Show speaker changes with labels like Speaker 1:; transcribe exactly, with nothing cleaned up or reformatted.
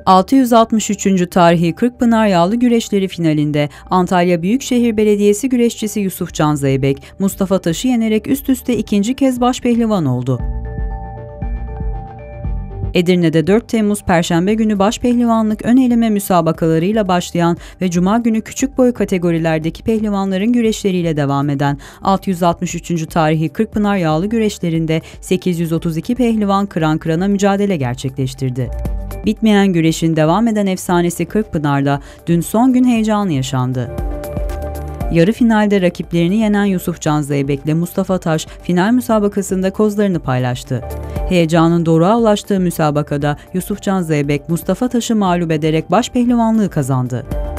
Speaker 1: altı yüz altmış üçüncü tarihi Kırkpınar Yağlı Güreşleri finalinde Antalya Büyükşehir Belediyesi güreşçisi Yusufcan Zeybek, Mustafa Taş'ı yenerek üst üste ikinci kez başpehlivan oldu. Edirne'de dört Temmuz Perşembe günü başpehlivanlık ön eleme müsabakalarıyla başlayan ve Cuma günü küçük boy kategorilerdeki pehlivanların güreşleriyle devam eden altı yüz altmış üçüncü tarihi Kırkpınar Yağlı Güreşlerinde sekiz yüz otuz iki pehlivan kıran kırana mücadele gerçekleştirdi. Bitmeyen güreşin devam eden efsanesi Kırkpınar'da dün son gün heyecanı yaşandı. Yarı finalde rakiplerini yenen Yusufcan Zeybek'le Mustafa Taş final müsabakasında kozlarını paylaştı. Heyecanın doruğa ulaştığı müsabakada Yusufcan Zeybek Mustafa Taş'ı mağlup ederek başpehlivanlığı kazandı.